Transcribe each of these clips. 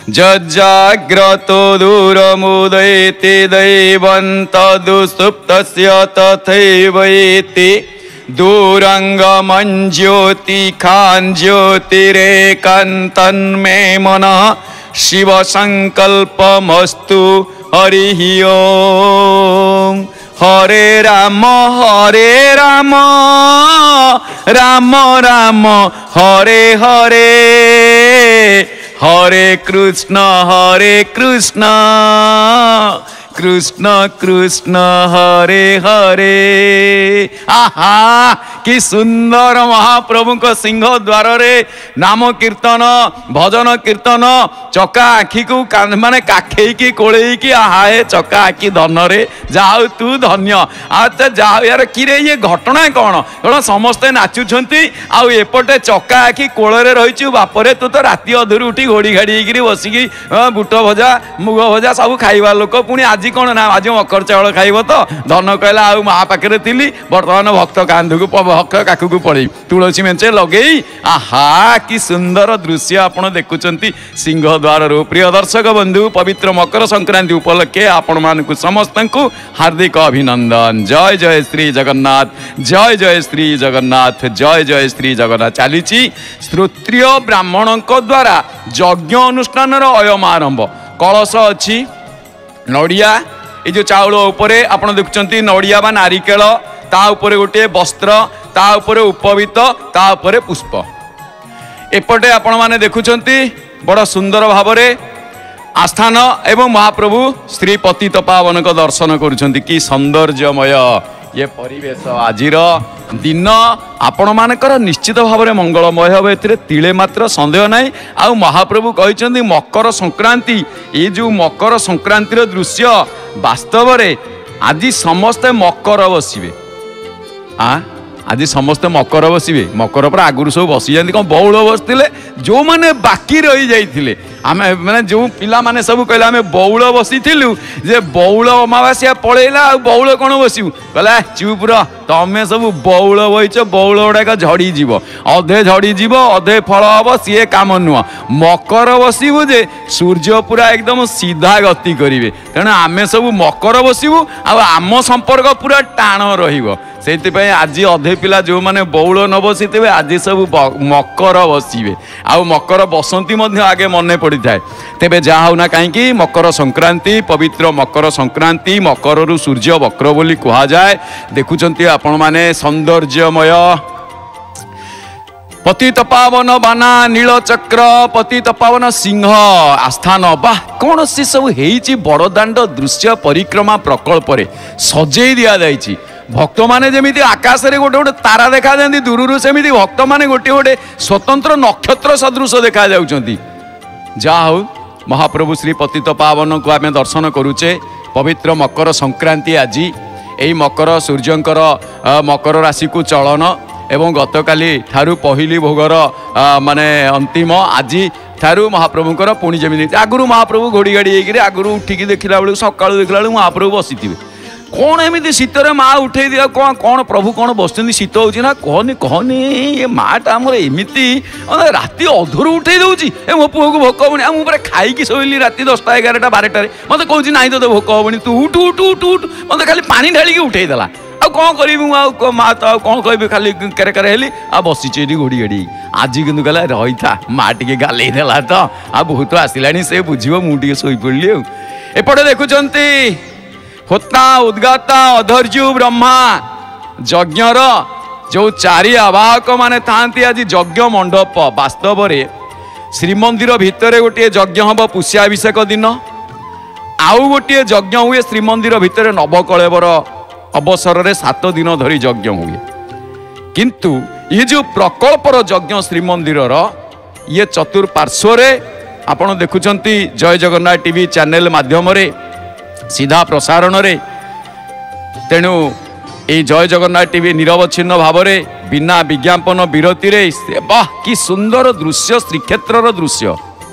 जज्जाग्रतो दूरमुदयति दैवन्तदुसुप्तस्य तथैवैति दूरङ्गमञ्ज्योतिखाञ्ज्योतिरेकान्तन्मे मनः शिवसङ्कल्पमस्तु हरिः ओम्। हरे राम राम राम हरे हरे, हरे कृष्ण कृष्ण कृष्ण हरे हरे। आहा कि सुंदर महाप्रभु को सिंह द्वार रे नाम कीर्तन भजन कीर्तन चका आखि को माने काखेई की कोड़े की आहा हे चका आखि धन रे जाऊ तू धन्य। अच्छा जाऊ यार किरे ये घटना कौन कौन समस्ते नाचुंती आउ एपटे चका आखि कोଳରେ रही बापरे तू तो राति अधूर उठी घोड़ी घाड़ी बसिकी बुट भजा मुग भजा सब खाइबा लोक पुणी आज कौन ना आज मकर चाउल खाइब तो धन कहला आउ महा पाखे थी बर्तमान भक्त कांधु को भक्त काकू पड़े तुलसी मेचे लगे। आहा कि सुंदर दृश्य आपण देखुंती सिंह द्वार रू। प्रिय दर्शक बंधु पवित्र मकर संक्रांति उपलक्षे आपण मानकु समस्त को हार्दिक अभिनंदन। जय जय श्री जगन्नाथ, जय जय श्री जगन्नाथ, जय जय श्री जगन्नाथ। चली श्रोत्रिय ब्राह्मण द्वारा यज्ञ अनुष्ठान अयम आरंभ। कलश अच्छी नड़िया ये जो चाउल उपरे आपण देखुंती नड़िया बा नारिकेल ता उपरे गोटे वस्त्र ता उपरे उपवीत ता उपरे पुष्प। एपटे आपण माने देखुंती बड़ सुंदर भाव में आस्थान एवं महाप्रभु श्री पतित पावन को दर्शन करुछंती। कि सौंदर्यमय ये परिवेश आजिर दिन आपण मानकर निश्चित भाव में मंगलमय हे तिले मात्र संदेह ना। आउ महाप्रभु कहते मकर संक्रांति ये जो मकर संक्रांतिर दृश्य वास्तव में आज समस्ते मकर बसवे। आज समस्ते मकर बसवे मकर पर आगुरी सब बसी जाती कौन बौल बसते जो मैंने बाकी रही जाइए आम मैंने जो पिला माने सब कहले आम बौल बसी जे बौल अमावास्या पलैला बौल कौन बसबू कहला चुप रह तमें सब बौल बहीच बौल गुड़ाक झड़ी अधे झड़ी अधे फल हम सी काम नुह मकर बसबू जे सूर्य पूरा एकदम सीधा गति करेंगे तेणु आम सब मकर बसबू आम संपर्क पूरा टाण से आज अधे पिला जो मैंने बौल न बसी थे आज सब मकर बसवे आउ मकर बसंती आगे मन पड़ी थाए। तेबे जहा होना कहीं मकर संक्रांति पवित्र मकर संक्रांति मकर रु सूर्य वक्र बोली कहा जाए। देखुंत आपण माने सौंदर्यमय पतित पावन बाना नीलचक्र पतित पावन सिंह आस्थान बा कौन सी सब हेची बड़दाण्ड दृश्य परिक्रमा प्रकल्प सजई दि जाइए। भक्त माने जमीती आकाश रे गोटे गोटे तारा देखा जाती दूर सेमती भक्त माने गोटे गोटे स्वतंत्र नक्षत्र सदृश देखा जाउछंती। जा हो महाप्रभु श्री पतित पावन को आम दर्शन करुचे पवित्र मकर संक्रांति आज यही मकर सूर्यंकर मकर राशि को चलन एवं गतकाली ठारू पहली भोगर माने अंतिम आज ठारू महाप्रभुंकर पुणी जमी आगुरी महाप्रभु घोड़ी गाड़ी आगुरी उठिकी देखला बेलू सका देखला बेलू महाप्रभु बसी कौन एमती शीतर माँ उठे दिया कौन कौन प्रभु कौन बस शीत हो कहनी कहनी ये माटा आमर एमती राति अधूर उठे दूसरी मो पुओ को भोक हेनी मुझे खाई शोली राति 10टा 11टा 12टार मत कौन ना तो भोक हेनी तू उठ उठ उठ उठ मत खाली पानी ढाली उठेदेला आ कौन करी माँ तो कौन कह खाली केरे केरे हेली आ बसीचे घोड़ी गाड़ी आज कि कहला रही था माँ टे गालई देला तो आ बहुत आसला से बुझे मुझे शोई पड़ी एपटे देखुंत होता उद्गाता अधर्जु ब्रह्मा यज्ञर जो चारि आवाहक माने थांती आज यज्ञ मंडप वास्तव में श्रीमंदिर भितर गोटे यज्ञ हम पुष्याभिषेक दिन आउ गोटे यज्ञ हुए श्रीमंदिर भितर नवकलेवर अवसर में 7 दिन धरी यज्ञ हुए किंतु ये जो प्रकल्पर यज्ञ श्रीमंदिर ये चतुर्पार्श्व आपण देखुंती जय जगन्नाथ टीवी चैनल माध्यम सीधा प्रसारण रे तेणु ये जय जगन्नाथ टीवी निरवच्छिन्न भाव में बिना विज्ञापन विरति रे वाह कि सुंदर दृश्य श्रीक्षेत्र दृश्य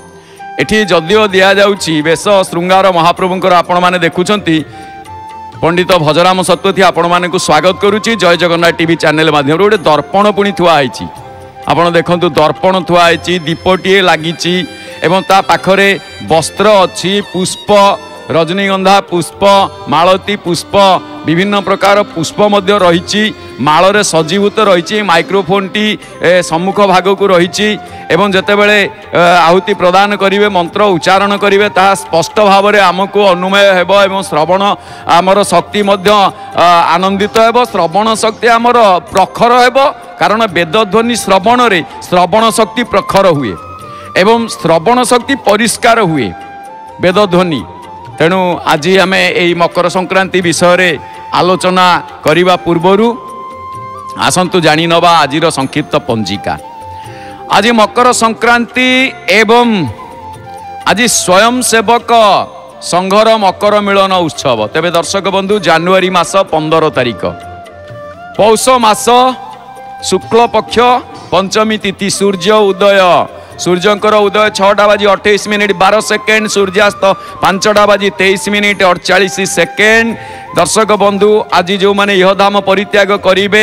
एठी जदिओ दिया जाउची वेश श्रृंगार महाप्रभुंकर आपण माने देखुंती पंडित भजराम सत्वथी आपण माने को स्वागत करुची जय जगन्नाथ टीवी चैनल माध्यम गोटे दर्पण पुणी थुआ होईची आपण देखंतु दर्पण थुआ होईची दीपटीए लागिची एवं ता पाखरे वस्त्र अच्छी पुष्प रजनीगंधा पुष्प मालती पुष्प विभिन्न प्रकार पुष्प मध्य रही माଳରେ सजीभूत रही माइक्रोफोन टी सम्मुख भाग को रही एवं जितेबले आहुति प्रदान करेंगे मंत्र उच्चारण करेंगे ता स्पष्ट भाव में आमको अनुमय हेब एवं श्रवण आमर शक्ति मध्य आनंदित हेब श्रवण शक्ति आमर प्रखर हेब कारण वेदध्वनि श्रवण रे श्रवण शक्ति प्रखर हुए एवं श्रवण शक्ति परिष्कार हुए वेदध्वनि तेणु आज आम यही मकर संक्रांति विषय आलोचना करने पूर्वर आसतु जानी नवा आज संक्षिप्त पंजिका। आज मकर संक्रांति एवं आज स्वयंसेवक संघर मकर मिलन उत्सव। तेबे दर्शक बंधु जनवरी मास 15 तारिख पौष मास शुक्ल पक्ष पंचमी तिथि सूर्य उदय सूर्यंकर उदय 6:28:12 सूर्यास्त 5:23 48 दर्शक बंधु आज जो माने यह धाम परित्याग करिवे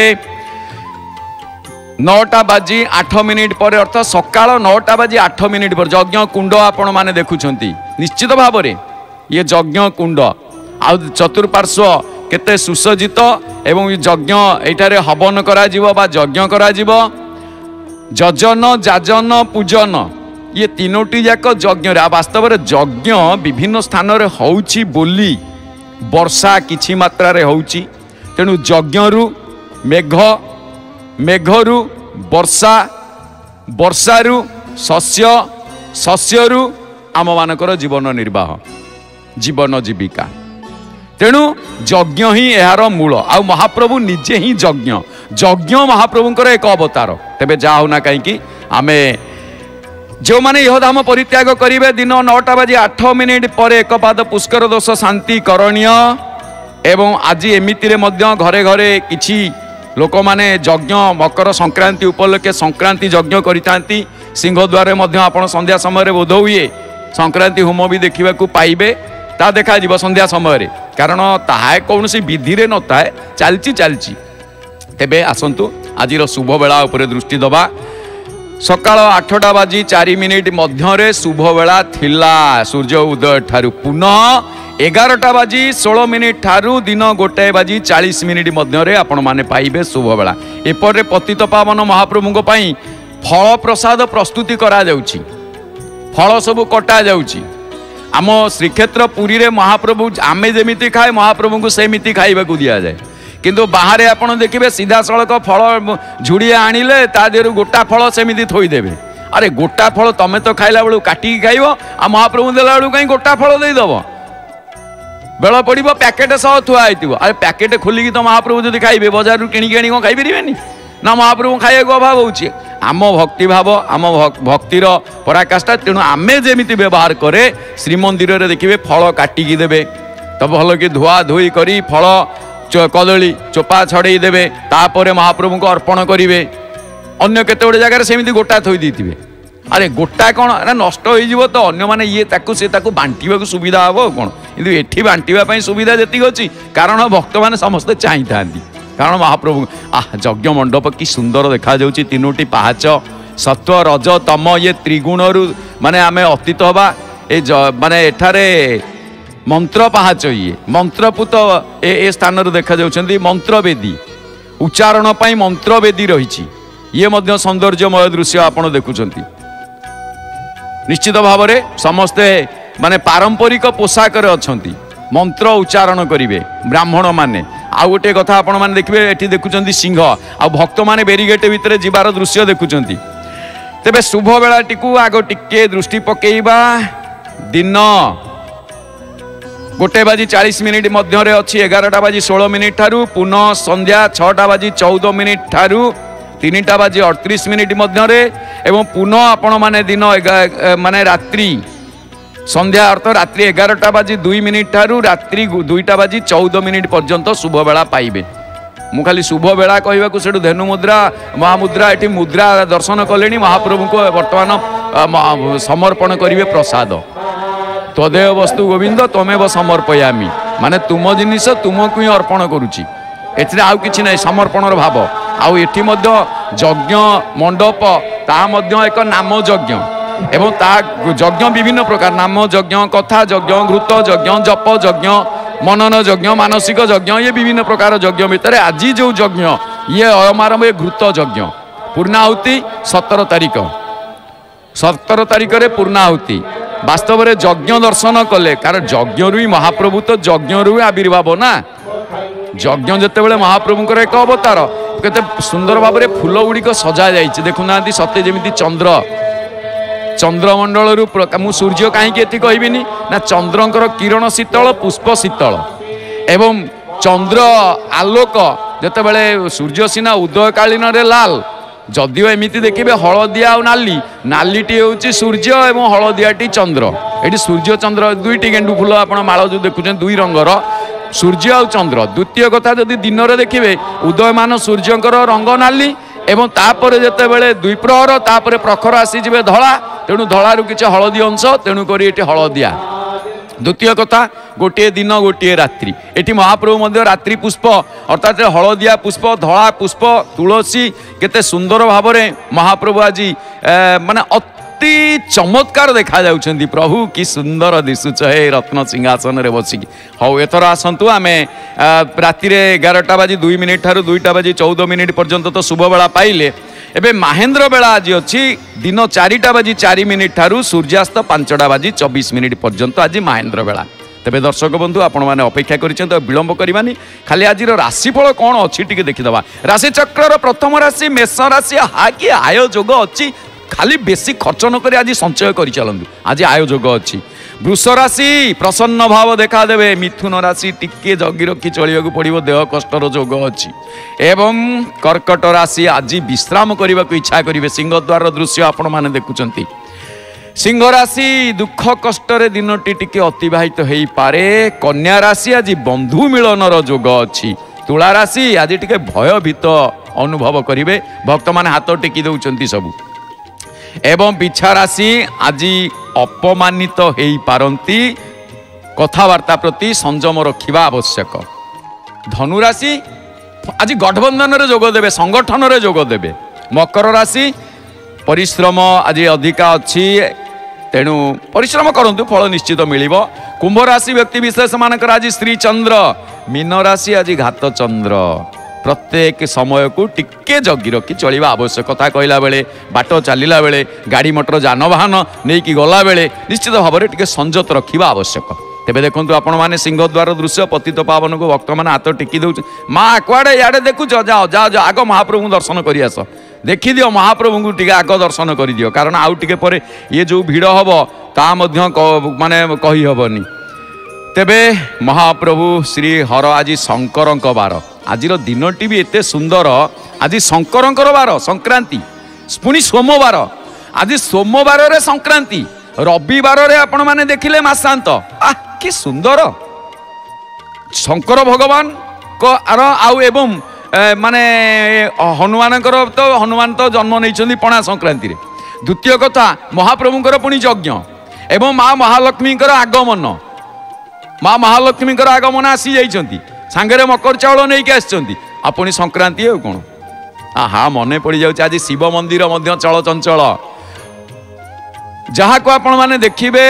9:08 पर अर्थात सकाळ 9:08 पर यज्ञ कुंड आपण माने देखुछंती निश्चित भाव में ये यज्ञ कुंड आ चतुर्पार्श्व केते सुसज्जित एवं यज्ञ एठारे हवन करा जीवो बा यज्ञ करा जीवो जजन जाजन पूजन ये तीनोटी जाक यज्ञ वास्तव में यज्ञ विभिन्न स्थान रे होउची बोली वर्षा किछि मात्रा रे होउची तेणु यज्ञरु मेघ मेघरु वर्षा वर्षारु शस्य शस्यरु आम मानकर जीवन निर्वाह जीवन जीविका तेणु यज्ञ ही यार मूल आ महाप्रभु निजे ही यज्ञ यज्ञ महाप्रभुंकर एक अवतार तेबे जा होना कहीं आमे जो माने यह धाम परित्याग करेंगे दिन 9:08 पर एक पाद पुष्कर दोष शांति करणीय एवं आज एमिति रे मध्य घरे घरे किछि लोक माने यज्ञ मकर संक्रांति उपलक्षे संक्रांति यज्ञ करितांती सिंहद्वार मध्य आपण संध्या समय बोध हुए संक्रांति होम भी देखा पाइबे ता देखा जीव संध्या समय कारण ताहा कौन सी विधि रे नता है चलची तेबे आसंतु आज शुभ बेला उपरे दृष्टि दबा सकाळ 8:04 मध्य शुभ बेला थिला सूर्य उदय ठारू पुनः 11:16 ठारू दिन 1:40 मध्य आपण माने पाइबे शुभ बेला एपरे पतित पावन महाप्रभुଙ୍କ ପାଇଁ फल प्रसाद प्रस्तुति करा जाउची फल सब कटा जाउची आम श्रीक्षेत्र पुरी रे महाप्रभु आमे जेमिति खाए महाप्रभु को सेमिति खाइबा को दिया जाए किंतु बाहर आपण देखिए सीधा सड़क फल झुड़िया आनिले ता देहरु गोटा फल सेमिति थोई देबे अरे गोटा फल तमे तो खाइला बेलू काटिकी खाइबो आ महाप्रभु देला बेलू कहीं गोटा फल दे दबो बेल पड़िबो पैकेट सह थुआ आइतिबो अरे पैकेट खोलिकी तो महाप्रभु जदि खाइबे बाजार रु किणी किणी खाइ परिबेनी ना महाप्रभु खाइबाक अभाव होउची आम भक्ति भाव आम भक्तिर पराकाष्ठा तेणु आमे जेमिति व्यवहार करे श्रीमंदिर रे देखिए फल काटिकी देबे तो भल कि धुआ धुई करी फल कदली चोपा छड़े देबे तापर महाप्रभु को अर्पण करेंगे अन्य केते गोटे जगह सेमिति गोटा थोई देथिबे अरे गोटा कौन अरे नष्ट हो तो अन्य माने ये ताकू से ताकू बांटिबा सुविधा हम कौन किंतु एठी बांटिबा सुविधा जेतिक अछि कारण भक्त माने समस्ते चाहि थांती कारण महाप्रभु यज्ञ मंडप कि सुंदर देखा जाउची तीनोटी पहाच सत्व रज तम ये त्रिगुण माने आमे अतीत हवा ए माने एठारे मंत्र पहाच ये मंत्रपुत ए स्थान देखा जाउछंती मंत्रवेदी उच्चारण पाई मंत्रवेदी रही ये मध्य सौंदर्यमय दृश्य आपण देखुछंती निश्चित भाव में समस्ते माने पारंपरिक पोशाक अच्छी मंत्र उच्चारण करेंगे ब्राह्मण माने आउ गोटे कथा आपण मैंने देखिए ये देखुं सिंह आ भक्त मैंने बेरीगेट भितर जीवार दृश्य देखुं तेरे शुभ बेलाटी आग टिके दृष्टि पकेबा दिन 1:40 मध्य अच्छी 11:16 ठारू पुनः संध्या 6:14 ठारू 3:38 मध्य एवं पुनः आपण माने दिन माने रात्रि संध्या अर्थ रात्रि 11:02 ठारू रात्रि 2:14 पर्यंत शुभ बेला पाइबे मु खाली शुभ बेला कहवाक से धेनु मुद्रा महामुद्रा ये मुद्रा दर्शन कले महाप्रभु को बर्तमान समर्पण करेंगे प्रसाद तदेव वस्तु गोविंद तमेव समर्पयामी माने तुम जिनिस तुमको ही अर्पण करुच्ची एथिरे आउ किछि नै समर्पणर भाव आउ एठी मध्य यज्ञ मंडप ता मध्य एक नाम यज्ञ एवं ता यज्ञ विभिन्न प्रकार नाम यज्ञ कथा यज्ञ घृत यज्ञ जप यज्ञ मनन यज्ञ मानसिक यज्ञ ये विभिन्न प्रकार यज्ञ भितर आज जो यज्ञ ये अयमारंभ घृत यज्ञ पूर्णाहुति 17 तारिख 17 तारिख रे पूर्णाहुति वास्तव में यज्ञ दर्शन कले कारण यज्ञ ही महाप्रभु तो यज्ञ ही आविर्भाव ना यज्ञ जिते महाप्रभुंर एक अवतार केते सुंदर भाव में फूल गुड़िक सजा जाइए देखुना सत्य जमी चंद्र चंद्रमंडल मु सूर्य कहीं कहबिनी ना चंद्रंकर किरण शीतल पुष्प शीतल एवं चंद्र आलोक जितेबले सूर्य सीना उदय कालीन रे लाल जदिव एमती देखिए हलदिया आ नाली नालीटी हूँ सूर्य एवं हलदियाटी चंद्र ये सूर्य चंद्र दुईटी गेंडु फूल आप माल जो देखुं दुई रंगर सूर्य आ चंद्र द्वितीय कथा जदि दिन में देखिए उदयमान सूर्यंकर रंग नाली एवं तापर जिते बड़े द्विप्रहर तापर प्रखर आसीजे धला तेणु धलारू किसी हलदी अंश तेणुक ये हलदिया द्वितीय कथा गोटे दिन गोटे रात्रि एटी महाप्रभु मध्य रात्रि पुष्प अर्थात हलदिया पुष्प धला पुष्प तुलसी केते सुंदर भाव में महाप्रभु आज माने अति चमत्कार देखा जाउछंती प्रभु कि सुंदर दिशुच हे रत्न सिंहासन रे बसिकी हौ एथर आसंतु आमे राति रे 11टा बाजी 2 मिनिट ठारू 2टा बाजी 14 मिनिट पर्यंत तो शुभ बेला पाइले एबे महेंद्र बेला आज अच्छी दिन 4टा बाजी 4 मिनिट ठारू सूर्यास्त 5टा बाजी 24 मिनिट पर्यंत आज महेंद्र बेला तेबे दर्शक बंधु आपण मैंने अपेक्षा कर विलंब करवानी खाली आज राशिफल कौन अच्छी टी देखीदबा राशि चक्र प्रथम राशि मेष राशि हा कि आय जोग अच्छी खाली बेसी खर्च न करी आज संचय कर चलतु आज आय जोग अच्छी वृष राशि प्रसन्न भाव देखा देवे मिथुन राशि टिके जगी रखी चलिया पड़ो देह कष्टर जोग अच्छी एवं कर्कट राशि आज विश्राम करने को इच्छा करेंगे सिंहद्वार दृश्य आपण मैंने देखुंत सिंह राशि दुख कष्टर दिनटी टिके अतिबाहित हो पारे कन्या राशि आज बंधु मिलनर जोग अच्छी तुला राशि आज टिके भयभीत अनुभव करेंगे भक्त मैंने हाथ टेकी दौरान सबू एवं बिछा राशि आज अपमानित हो पारती कथबार्ता प्रति संयम रखा आवश्यक धनुराशि आज गठबंधन रे जोग देवे संगठन रे जोग देवे मकर राशि परिश्रम आज अधिका अच्छी तेणु परिश्रम करंतु फल निश्चित मिलिबो कुंभ राशि व्यक्ति विशेष मानकर आज श्री चंद्र मीन राशि आज घात चंद्र प्रत्येक समय को टिके जगी रखी चलवा आवश्यक कथा कहला बेले बाट चलला बेले गाड़ी मोटर जानवाहन नहीं कि गला बेले निश्चित भाव में टिके संयत रखा आवश्यक तेबे देखो आपण मैंने सिंहद्वार दृश्य पतित पावन को भक्त मैंने हाथ टेकी दौ माँ कुआड़े इे देखु जाओ जाओ जाओ आग महाप्रभु दर्शन कर आस देखीदि महाप्रभु को टिके आग दर्शन कर दियो कारण आउ टिके परे ये जो भिड़ हम ता माने कही हबनी तेबे महाप्रभु श्री हर आज शंकर बार आज दिनटी भी एते सुंदर आज शंकर बार संक्रांति पुणी सोमवार आज सोमवार रे संक्रांति रविवार रे आपण माने देखिले मासांत कि सुंदर शंकर भगवान को आउ एवं माने हनुमान तो जन्म नहीं पणा संक्रांति रे द्वितीय कथा महाप्रभुंकर पुणी यज्ञ एवं माँ महालक्ष्मी आगमन माँ महालक्ष्मी आगमन आसी जाइछंती सांगरे मकर चाउल नहीं के आछंती आपुणी संक्रांति है कौन हाँ मन पड़ जाउछ आज शिव मंदिर मध्य चल चंचल जहाँ को आपण माने देखिबे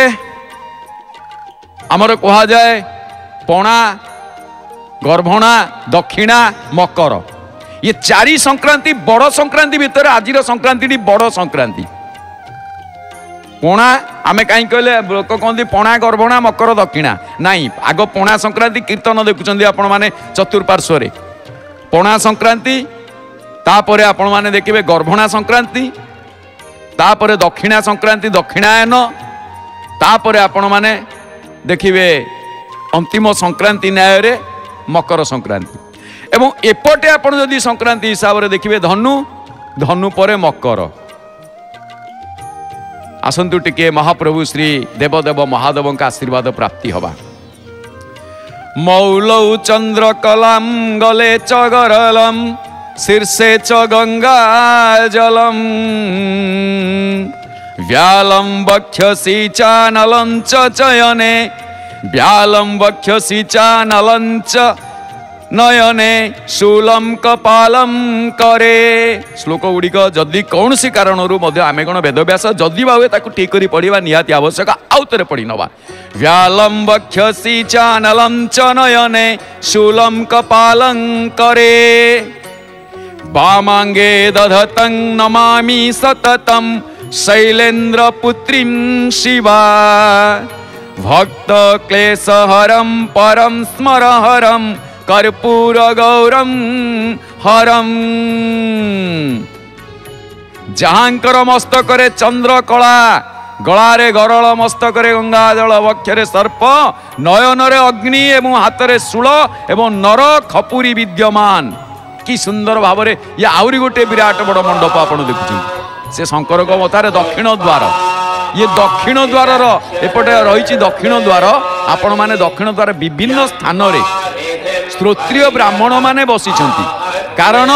आमर कहा जाए पणा गर्भणा दक्षिणा मकर ये चारि संक्रांति बड़ संक्रांति भितर आज संक्रांति बड़ संक्रांति पणा आमे कहीं कहले लोक कहते पणा गर्भणा मकर दक्षिणा नाई आग पणा संक्रांति कीर्तन देखुं आपण मैंने चतुर्पार्श्व पणा संक्रांति तापर आपण मैंने देखिए गर्भणा संक्रांति तापर दक्षिणा संक्रांति दक्षिणायन तापर आपण मैंने देखिए अंतिम संक्रांति न्याय रे मकर संक्रांति एवं एपटे आपण जदि संक्रांति हिसाब से देखिए धनु धनु परे मकर आसंतु टिके महाप्रभु श्री देवदेव महादेव का आशीर्वाद प्राप्ति हवा मौलौ चंद्र कलाम गले च गरलम शीर्षे च गंगा जलम व्यालम वक्षसी चानलं च चयने व्यालम वक्षसी चानलं च नयने शूलम कपालम करे। श्लोक गुड़िक जदि कौन सी कारण आम कौन वेदव्यास जदि हुए ताकू ठीक कर पढ़ा निहाती आवश्यक आउ थे पढ़ी नवा। व्यालम वक्षसी चानलम च नयने शूलम कपालं करे। वामांगे दधतं नमामि सततं शैलेन्द्र पुत्रीं शिवा। भक्त क्लेशहरं परं स्मरहरं कर्पूर गौरम हरम। जहांकर मस्तकरे चंद्र कला गलारे गरल मस्तकरे गंगा जल वक्षरे सर्प नयनरे अग्नि एवं हाथरे शूल एवं नर खपुरी विद्यमान। कि सुंदर भाव में ये आउरी गोटे विराट बड़ मंडप आप देखुं से शंकर मतार दक्षिण द्वार। ये दक्षिण द्वार एपटे रही दक्षिण द्वार आपण माने दक्षिण द्वार विभिन्न स्थान रे श्रोत्रिय ब्राह्मण माने बसिछंती। कारण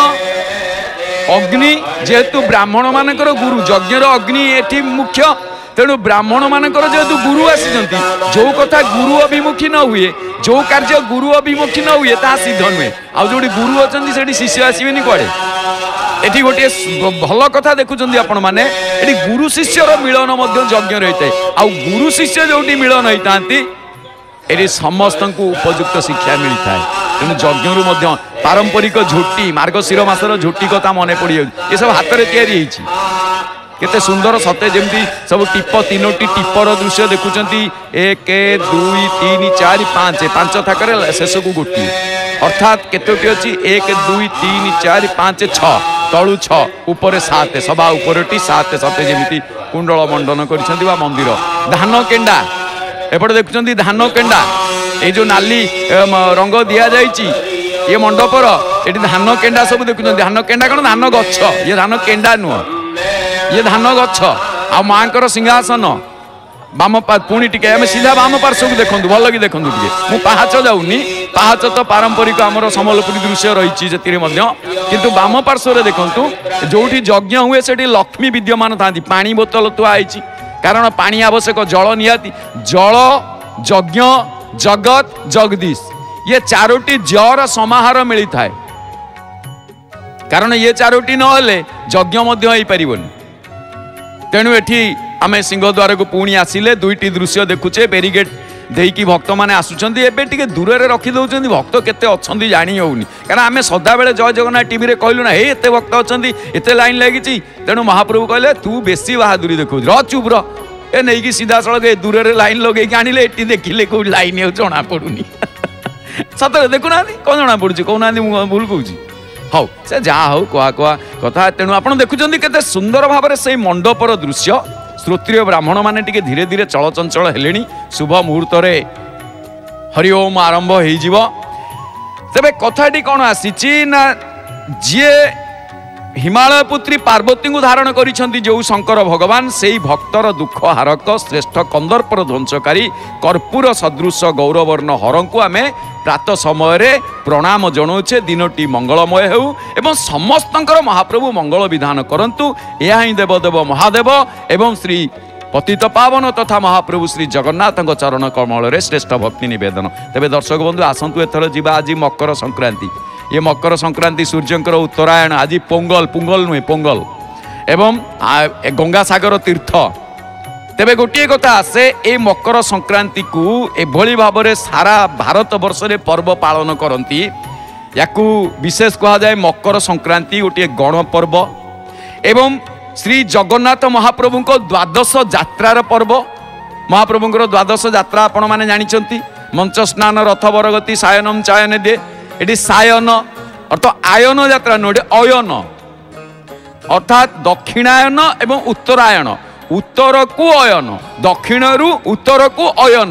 अग्नि जेहेतु ब्राह्मण मानकर गुरु यज्ञर अग्नि एठी मुख्य तेणु ब्राह्मण मानकर जेहेतु गुरु आसीचंती जो कथा गुरु अभिमुखी न हुए जो कार्य गुरु अभिमुखी न हुए ता सिद्ध नुहे। आ जोटी गुरु अछंती सेठी शिष्य आसीबेनी कुआडे। एठी गोटे भल कथा देखुचंती आपण माने एठी गुरु शिष्यर मिलन मध्य यज्ञ रहिते। आ गुरु शिष्य जोटी मिलन होइतांती एठी समस्तंकु उपयुक्त शिक्षा मिलता है। तेणु यज्ञरू मध्य पारंपरिक झोटी मार्गशीर मासर झोटी कथा मन पड़ जाए। ये सब हाथ में तैयारी केते सुंदर सते जमती सब टीप तीनोटी टीपर दृश्य देखुचंती 1 2 3 4 5 5 थाकर शेष को गोटी अर्थात केतोटी अछि 1 2 3 4 5 6 तळु 6 ऊपर 7 सभा ऊपरटी 7 सते जमती कुंडल मंडन करिसंती बा मंदिर। धान केंडा एपटे देखुचंती धान केंडा ये जो नाली रंग दिया जाइची ये मंडपर ये धान केंडा सब देखुं। धान केंडा कौन धान गछ ये धान केंडा नुह ये धान गछ आ माँकर सिंहासन बाम पुणी टिके आम सीधा बाम पार्श्व को देखूँ भल कि देखूँ टे मुझे पाहाच जाऊनी पाहाच तो पारंपरिक आमर सम्बलपुरी दृश्य रही किंतु बाम पार्श्व देखूँ जो यज्ञ हुए से लक्ष्मी विद्यमान था पानी बोतल थुआई कारण पानी आवश्यक जल निहाती जल यज्ञ जगत जगदीश ये चारोटी जर समाहार मिलता है। कारण ये चारोटी नहले यज्ञ मध्य हो पारिबनी। तेणु एठी आमे सिंहद्वार को पुणी आसिले दुईटी दृश्य देखुचे बेरीगेट देकी भक्त मैंने आसुचंती एबे टिके दूर रे रखी दउचंती भक्त केते अछंती जानी होउनी। कारण आमे सदा बेले जय जगन्नाथ टीवी रे कहलु ना हे एते भक्त अछंती एते लाइन लागिची तेणु महाप्रभु कहले तू बेसी बहादुरी देखौ र चुप र ए नहीं कि सीधा सड़क दूर रे लाइन लगे आनिले एटी देखिले को लाइन हो जना पड़ुनी सतरे देखुना कौन जना पड़ुची कहना भूल कहूँ हौ से जहाँ हौ कह कह कथा। तेणु आप देखुं केते सुंदर भाव में से मंडपर दृश्य श्रोत्रिय ब्राह्मण माने टिके धीरे धीरे चलचंचल हेलेनी शुभ मुहूर्त हरिओम आरंभ हो तेरे कथाटी कौन आसी ना जी हिमालय पुत्री पार्वती को धारण करिसेंती जो शंकर भगवान से ही भक्तर दुख हारक श्रेष्ठ कंदर्पर ध्वंसकारी कर्पूर सदृश गौरवर्ण हर को आम प्रातः समय प्रणाम जनाऊे दिनटी मंगलमय हो एवं समस्त महाप्रभु मंगल विधान करंतु यह ही देवदेव महादेव एवं श्री पतित पावन तथा महाप्रभु श्री जगन्नाथ चरण कमल श्रेष्ठ भक्ति निवेदन। तेरे दर्शक बंधु आसतु एथर जीवा आज मकर संक्रांति ये मकर संक्रांति सूर्यंकर उत्तरायण आज पोंगल पुंगल नुहे पोंगल एवं गंगासागर तीर्थ। तेबे गोटे कथा से ए मकर संक्रांति को एभली भाव में सारा भारत वर्ष रे पर्व पालन करती याकू विशेष कहा जाए मकर संक्रांति गोटे गण पर्व एवं श्री जगन्नाथ महाप्रभु द्वादश यात्रार पर्व। महाप्रभु द्वादश यात्रा आपण माने जानिचंती मंच स्नान रथ बरगति सायनम चायन दे एटी सायन अर्थात आयन यात्रा नुहे अयन अर्थात दक्षिणायन एवं उत्तरायण उत्तर को अयन दक्षिण रु उत्तर को अयन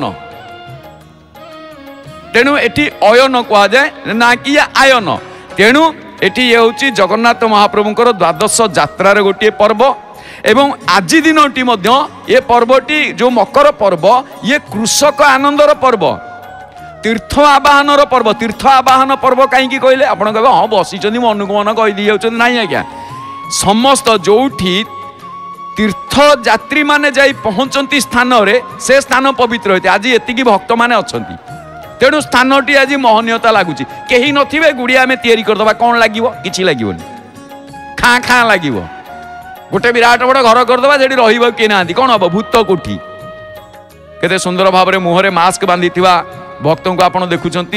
तेणु एटी अयन कह जाए ना कि आयन। तेणु एटी ये हूँ जगन्नाथ महाप्रभुंकर द्वादश यात्रार गोटे पर्व एवं आज दिनटी मध्य ये पर्वटी जो मकर पर्व ये कृषक आनंदर पर्व तीर्थ आवाहन पर्व। तीर्थ आवाहन पर्व कहीं कहले आप कहे हाँ बसी मनुक मन कहीदी ना आज्ञा समस्त जो तीर्थ यात्री माने जाई पहुंचती स्थान रे से स्थान पवित्र होते आज एतिकी भक्त माने अछंती तेणु स्थानटी आज महनीयता लगुच कहीं नथिबे गुड़िया आम तैयारी करदे कौन लगे कि लगे खाँ खाँ लगे गोटे विराट बड़ घर करदे जे रही ना कौन हम भूत कोठी केते सुंदर भाव में मुहरे मास्क बांधी भक्त को आप देखुंट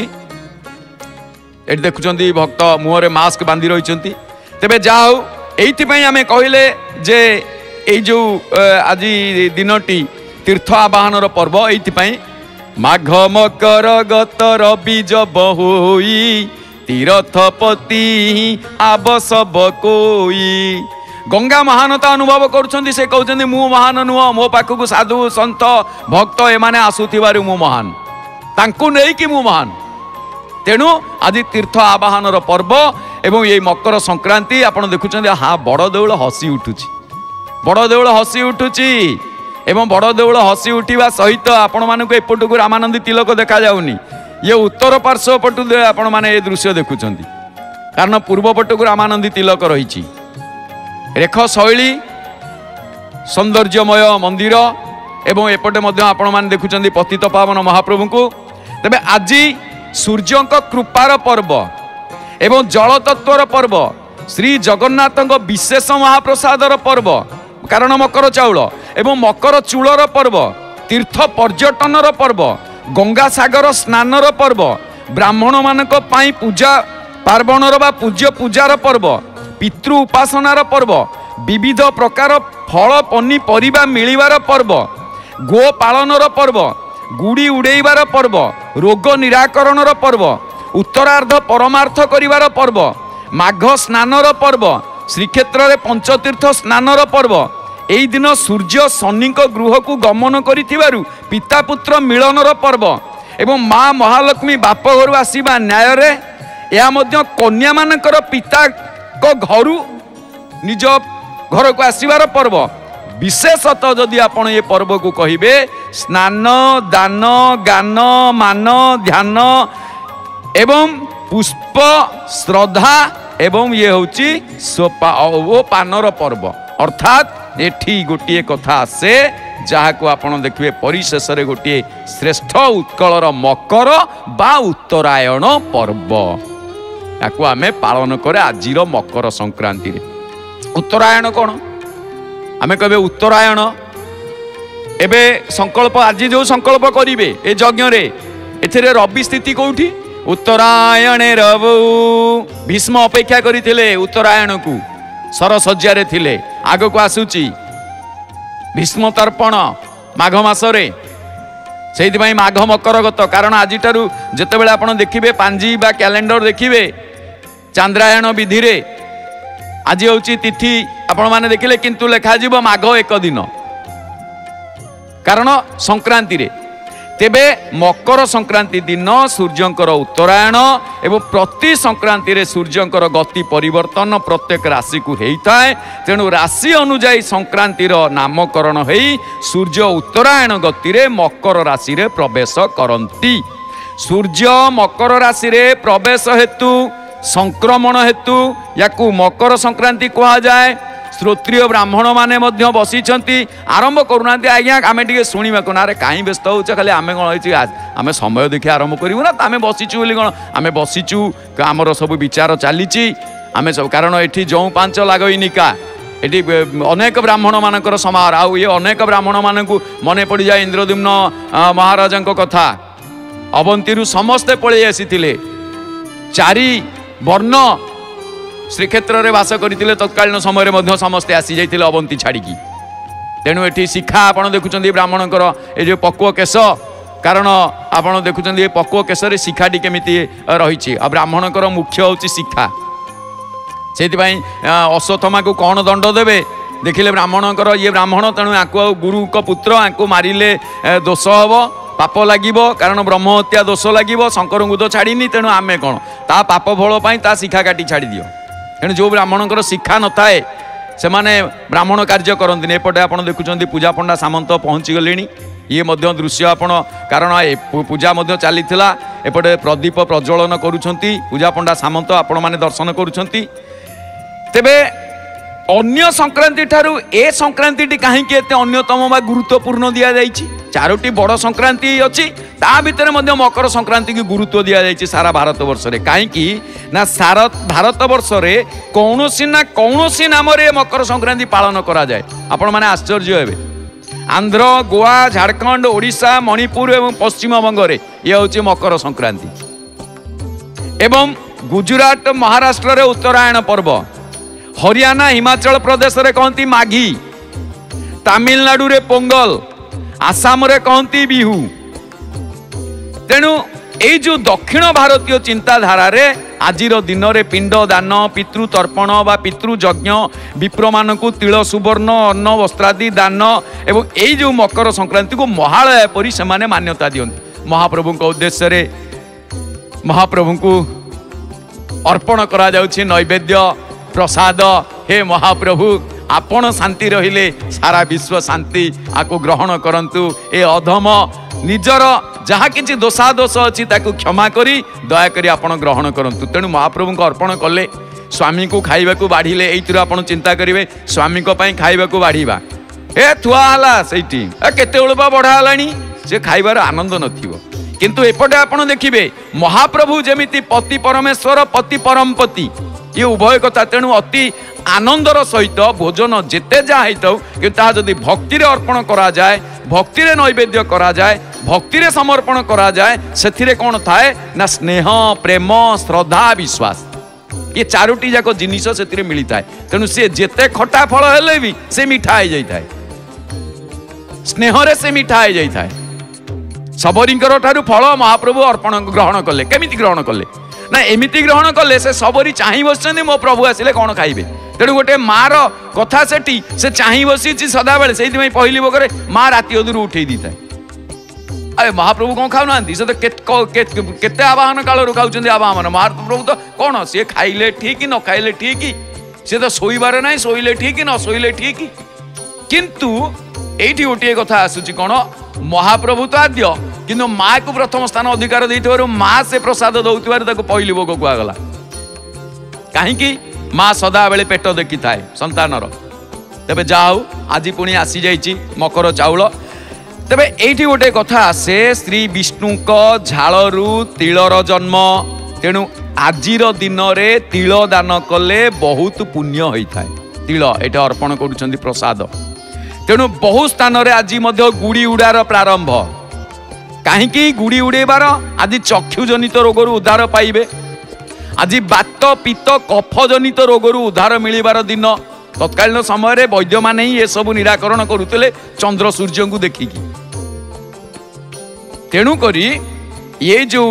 ये देखुं भक्त मुहरे मास्क बांधी रही तेरे जाओ ये आम कहले जे जो आज दिनटी तीर्थ आवाहन पर्व ये माघ मकर गतर बीज बहुई तीर्थपति आवसब कोई गंगा महानता अनुभव करुँच से कहते मु महान नुह मो पाखक साधु सन्त भक्त एमाने आसुथिबार मु महान तांकु नहीं कि मु महान तेणु आज तीर्थ आवाहन पर्व एवं ये मकर संक्रांति आप देखुं हाँ बड़ देउल हसी उठुची बड़ देउल हसी उठुची एवं बड़ देउल हसी उठा सहित आपण मानक एपटू रामानंदी तिलक देखा जाउनी ये उत्तर पार्श्व पटु आपण माने ये दृश्य देखुं कारण पूर्व पटू रामानंदी तिलक रही रेख शैली सौंदर्यमय मंदिर एवं एपटे आपण माने देखुं पतित पावन महाप्रभु को तेबे आज सूर्य कृपार पर्व एवं जल तत्वर पर्व श्री जगन्नाथ विशेष महाप्रसादर पर्व कारण मकर चाउल एवं मकर चूलर पर्व तीर्थ पर्यटनर पर्व गंगा सागर स्नानर पर्व ब्राह्मण मानक पाई पूजा पार्वणर बा पूज्य पूजार पर्व पितृ उपासनार पर्व विविध प्रकार फल पनीपरिबा मिलिबार पर्व गो पालनर पर्व गुड़ी उड़ेबार पर्व रोग निराकरणर पर्व उत्तरार्ध परमार्थ करिवार पर्व माघ स्नानर पर्व श्रीक्षेत्र में पंचतीर्थ स्नानर पर्व एई दिन सूर्य शनि गृह को गमन करिथिबारु पिता पुत्र मिलनर पर्व एवं माँ महालक्ष्मी बाप घर आसीबा न्याय रे या मध्य कन्या मानकर पिता को घरु निज घर को आसीबार पर्व विशेषतः जदि आपण ये पर्व को कहिबे स्नान दान गान मान ध्यान एवं पुष्प श्रद्धा एवं ये होची ओ पानर पर्व अर्थात एठी गोटे कथा आसे जहाँ को आपण देखिए परिशेष रे गोटे श्रेष्ठ उत्कलर मकर बा उत्तरायण पर्व याकू आमे पालन करे आजिर मकर संक्रांति रे उत्तरायण कौन आमे कहबे उत्तरायण एबे संकल्प आज जो संकल्प करिवे ए यज्ञ रे एथिरे रवि स्थिति कोठी उत्तरायण रवु भीष्म अपेक्षा करिथिले उत्तरायण को सरसज्जा रे थिले आग को आसुची भीष्म तर्पण माघ मासरे से माघ मकर गत कारण आज जितेबाला आप देखिए पांजी बा कैलेंडर देखिए चांद्रायण विधि रे आज हूँ तिथि आपण मैंने देखिले किंतु लेखा माघ एक दिन कारण संक्रांति रे तेबे मकर संक्रांति दिन सूर्यंकर उत्तरायण एवं प्रति संक्रांति रे सूर्यंकर गति परिवर्तन प्रत्येक राशि को होता है तेणु राशि अनुजाई संक्रांतिर नामकरण होई सूर्य उत्तरायण गति रे मकर राशि रे प्रवेश करती सूर्य मकर राशि रे प्रवेश हेतु संक्रमण हेतु याकू मकर संक्रांति कहा जाए श्रोत्रिय ब्राह्मण माने मध्य बसिछंती आरंभ करूना आज्ञा आम टे शुणा को ना कहीं व्यस्त हो खाली आम कौन आम समय देखी आरंभ करूँ ना आम बसीचु बोली कौन आम बसीचु आमर सब विचार चली आम सब कारण ये जो पांच लागनिका ये अनेक ब्राह्मण मानकर समारोह आउ ये अनेक ब्राह्मण मान मन पड़ जाए इंद्रद्युम्न महाराजा कथा अवंती समस्ते पलि आसी चारि वर्ण श्रीक्षेत्र में बास करते तत्कालीन समय में समस्ते आसी जाते अवंती छाड़ी तेणु ये शिखा आप देखुं ब्राह्मणकर ये जो पक्व केश कारण आप देखुं ये पक्व केश शिखाटी केमी रही ब्राह्मणकर मुख्य हूँ शिखा से अश्वत्थमा को कौन दंड देवे देखिले ब्राह्मणकर ये ब्राह्मण तेणु आपको गुरु को पुत्र आपको मारिले दोष हम पाप लगे कारण ब्रह्म हत्या दोष लगे शंकर को तो छाड़नी तेणु आमे कौन ता पाप फल ता शिखा काटी छाड़ी दियो तेणु जो ब्राह्मणकर शिक्षा न थाए से माने ब्राह्मण कार्य करते एपटे आप देखुं पूजा पंडा सामंत पहुँची गले ये दृश्य आपण कारण पूजा चली एपटे प्रदीप प्रज्वलन करुछंती पूजा पंडा सामंत आपण माने दर्शन करुछंती तेबे अन्य संक्रांति ठारू ए संक्रांति कहीं अन्यतम बा गुरुत्वपूर्ण दि जाइछि चारोटी बड़ संक्रांति अच्छी ता भितर मध्य मकर संक्रांति की गुरुत्व दिया जायछि सारा भारत वर्ष रे काहेकि ना सारा भारत वर्ष रे कौनसी ना कौनसी नाम रे मकर संक्रांति पालन करा जाए। आपण माने आश्चर्य हेबे। आंध्र, गोवा, झारखंड, ओडिशा, मणिपुर एवं पश्चिम बंग रे ये होछि मकर संक्रांति एवं गुजरात, महाराष्ट्र रे उत्तरायण पर्व, हरियाणा, हिमाचल प्रदेश रे कहती माघी, तमिलनाडु रे पोंगल, आसाम रे कहती बिहू। तेणु ये जो दक्षिण भारतीय चिंताधारा रे आजिर दिन में पिंड दान, पितृ तर्पण बा पितृ यज्ञ, विप्र मान को तिल सुवर्ण अन्न वस्त्रादि दान एवं यही जो मकर संक्रांति को महालय परी से मान्यता दियंती। महाप्रभु को उद्देश्य रे महाप्रभु को अर्पण करा जाउछि नैवेद्य प्रसाद। हे महाप्रभु आपण शांति रहिले सारा विश्व शांति आको ग्रहण करंतु। ए अधम निजर जहाँ किसी दोषादोष अच्छी ताकू क्षमा करी दया करी आपण ग्रहण करंतु। तेणु महाप्रभु को अर्पण कले स्वामी को खाइबा को बाढ़िले एइतिर आपण चिंता करिवे स्वामी को पई खाइबा को बाढ़िबा ए थुआ हला सेठी केते उळबा बढ़ा हलानी से खाइबार आनंद नथिबो। किंतु एपटे आपण देखिबे महाप्रभु जेमिति पति परमेश्वर पति परमपति ये उभय कथा। तेणु अति आनंदर सहित भोजन जेते जा हेतौ कि जदि भक्ति रे अर्पण करा जाए, भक्ति रे नैवेद्य करा जाए, भक्ति रे समर्पण करा जाए, सेथिरे कोन थाए ना स्नेह, प्रेम, श्रद्धा, विश्वास ये चारोटी जाक जिनिस सेथिरे मिली थाए। तेणु से जेते खटा फल हेले भी से मिठा हो जाई थाए, स्नेह रे से मिठा हो जाई थाए। सबरींकर ठारू फल महाप्रभु अर्पण ग्रहण कले। केमिति ग्रहण कले ना एमिति ग्रहण कले से सबरी चाहि बसछन्ती मो प्रभु आसिले कोन खाइबे। तेणु गोटे मार कथा सेठी से चाहि बसी सदा बेले से पहली भोग माँ राति अधूर उठे दी थाए। अरे महाप्रभु कौन खाऊ ना से तो केते आवाहन काल खाऊँ आवाहन। महाप्रभु तो कौन सी खाइले ठीक न खाइले ठीक सी तो शोबार ना शोले ठीक न शोले ठीक। किंतु एठी गोटे कथा आसुची कौन महाप्रभु तो आद्य किंतु माँ को प्रथम स्थान अधिकार देइथिबारु माँ से प्रसाद दउथिबारु पहली भोग कुआगला। कहीं माँ सदा बेले पेट देखी थाए संतानर। तेबे जाऊ आज पुणी आसी जाइछि मकर चाउल। तेबे एठी गोटे कथा आसे श्री विष्णु को झालरू तिलर जन्म। तेणु आजिर दिन रे तिल दान कले बहुत पुण्य होइथाए। तिल एटा अर्पण करूछन्ती प्रसाद। तेणु बहु स्थान रे आज मध्य गुड़ी उड़ार प्रारंभ। कहीं गुड़ी उड़ेबार आज चक्षु जनित रोगर उद्धार पाइबे। आज बात पित्त कफ जनित रोगर उद्धार मिलिबार दिन। तत्कालीन समय रे वैद्य माने ही ये सब निराकरण करुतले चंद्र सूर्य को देखिकी। तेणु करी ये जो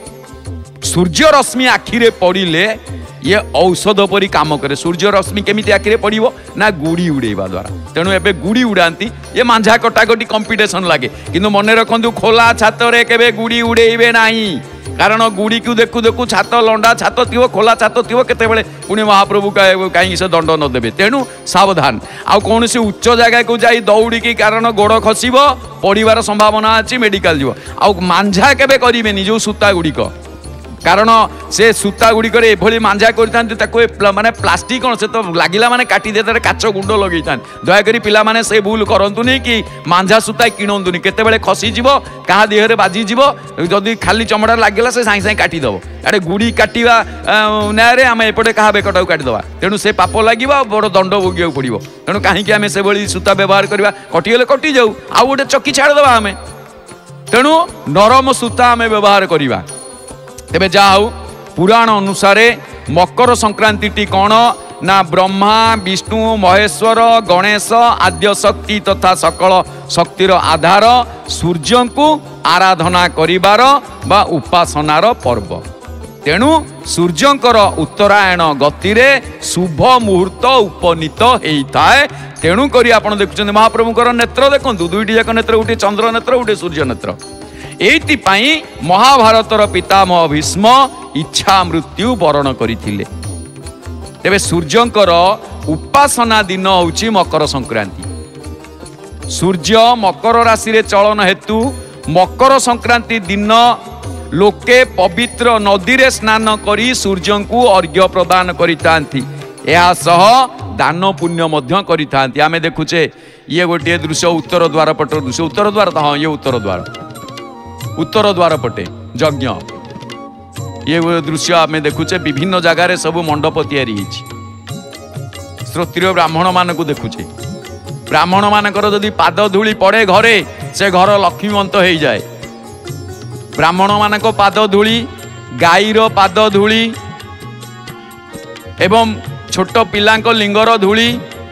सूर्य रश्मि आखिरे पड़िले ये औषध परी काम करे। सूर्य रश्मि केमिति आखिरे पड़िबो ना गुड़ी उड़ेबा द्वारा। तेणु एबे गुड़ी उड़ाती ये मांझा कटाकटी कंपिटिशन लागे। किंतु मने रखंतु खोला छात रे केबे गुड़ी उड़ेइबे नाही। कारण गुड़ी को देखु देखु छात लंडा छात थी खोला छात थी केतेबेले पुणी महाप्रभु कहीं से दंड न देवे। तेणु सावधान। आउ कौन से उच्च जगह को जाई दौड़ी कारण गोड़ खसब पड़ार संभावना अच्छी मेडिकल जीव। आउ मांझा केबे करेनि जो सूता गुड़िक कारण से सूता गुड़िक एभली मांझा कर माने प्लास्टिक कौन से तो लगिला माने काटी दे काच गुंड लगे था। दयाकोरी पिला माने से भूल करंतुनी कि मांझा सूता किणंतुनी केतेबेले खसीजिव क्या देहरे बाजिजिव जदि खाली चमड़ा लगिला से साई साई काटिदेव। अरे गुड़ी काटिवा न्याय आम एपटे क्या बेकटा काटिदेवा। तेणु से पाप लगे बड़ दंड भोगिया पड़ो। तेणु कहीं आम से भाई सूता व्यवहार करवा कटिगले कटि जाऊ आउ गोटे चकी छाड़देवा आम। तेणु नरम सूता आम व्यवहार करवा। तेबे जाऊ पुराण अनुसारे मकर संक्रांति कौन ना ब्रह्मा विष्णु महेश्वर गणेश आद्य शक्ति तथा सकल शक्तिर आधार सूर्य को आराधना करिबार बा उपासनार पर्व। तेणु सूर्यंकर उत्तरायण गतिरे शुभ मुहूर्त उपनीत होता। तेणु करी आपण देखुछन महाप्रभुकर नेत्र देखंतु दुईटी जाक नेत्र गोटे चंद्र नेत्र गोटे सूर्य नेत्र। एइतिपाई महाभारतर पितामह भीष्म इच्छा मृत्यु वरण करथिले। तेबे सूर्यंकर उपासना दिन होउची मकर संक्रांति। सूर्य मकर राशि रे चलन हेतु मकर संक्रांति दिन लोके पवित्र नदी रे स्नान करी सूर्य को अर्घ्य प्रदान करितांती। या सह दान पुण्य मध्य करितांती। आमे देखुचे ये गोटे दृश्य उत्तर द्वार पट दृश्य। उत्तर द्वार तो हाँ ये उत्तर द्वार। उत्तर द्वार पटे यज्ञ। ये दृश्य आम देखुचे विभिन्न जगार सब मंडप तैयारी श्रोत्रिय ब्राह्मण मान को देखुचे। ब्राह्मण मानकर जदि पाद धूली पड़े घरे से घर लक्ष्मीवंत हो जाए। ब्राह्मण मान पाद धूली गाईर पाद धूली एवं छोट पिला लिंगर धूली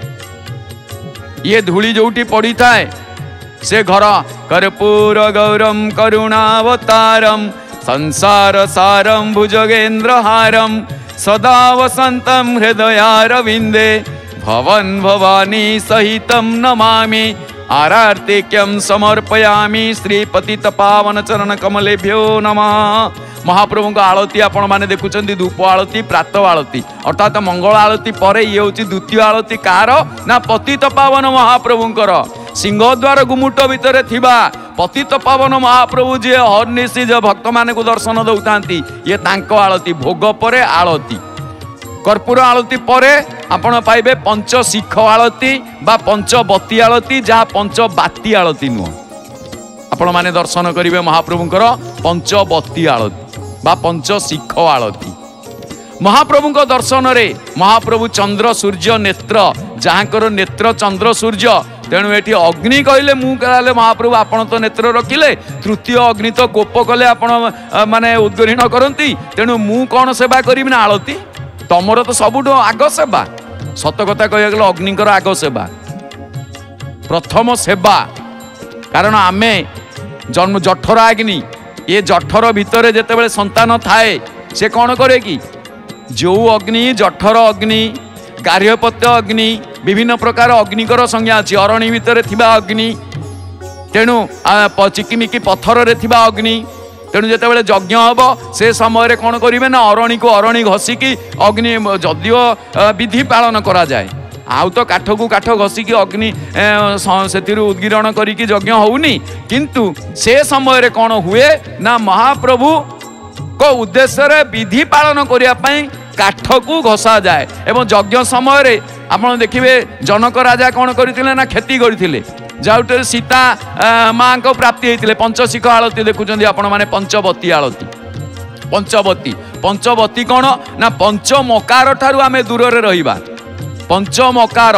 ये धूली जोटी पड़ी थाए से घर कर्पूर गौरम करुणावतारम संसार सारम भुजगेन्द्र हारम सदा वसंतम हृदयारविंदे भवन भवानी सहितम नमामि आरार्तिक्यम समर्पयामि श्री पतित पावन चरण कमलेभ्यो नमः। महाप्रभु को आलती आपण माने देखुचंदी धूप आलती प्रात आलती अर्थात मंगल आलती परे ये होची द्वितीय आलती कार ना पतित पावन महाप्रभुंकर सिंहद्वार गुमुट भितर थिबा पतित पावन महाप्रभु जे हरनिशी जे भक्त माने को दर्शन दउतांती ये तांको आलती भोग परे आलती कर्पूर आलती परे आपण पाइबे पंच शिख आलती बा पंचबती आलती जहाँ पंचबाती आलती नुह आपण माने दर्शन करिवे महाप्रभुंकर पंचबती आलती बा पंच शिख आलती। महाप्रभु दर्शन रे महाप्रभु चंद्र सूर्य नेत्र जहाँकर नेत्र चंद्र सूर्य तेणु ये अग्नि कहले मु कहले महाप्रभु आपण तो नेत्र रखिले तृतीय अग्नि तो कोप कले आपण माने उद्गीर्ण करती तेणु मु कौन सेवा करी ना आलती तमर तो सबुठ आग सेवा सत कथा कह अग्निकर आग सेवा प्रथम सेवा कारण आमे जन्म जठर अग्नि ये जठर भितर जेतेबेले संतान थाए से कौन करे कि जो अग्नि जठर अग्नि गार्हपत्य अग्नि विभिन्न प्रकार अग्निकर संज्ञा अच्छी अरणी भितर थिबा अग्नि तेणु चिकिमिकी पत्थर रे थिबा अग्नि तेणु जेतेबेले यज्ञ हम से समय कौन करेंगे ना अरणी को अरणी घसिकी अग्नि जदिओ विधि पालन करा जाए आउ तो काठ को काठ घसिकी अग्नि से उद्गीरण करिकी यज्ञ होउनी किंतु से समय कौन हुए ना महाप्रभु को उद्देश्य रे विधि पालन करिया पई काठ को घसा जाए एवं यज्ञ समय आप देखिए जनक राजा कौन करते ना खेती करते जाउटे सीता माँ को प्राप्ति होते पंचशिख आलती देखुं आपण मैंने पंचबती आलती पंचबती पंचबती कौन ना पंचमकार ठारू आमे दूर रे रहिबा पंचमकार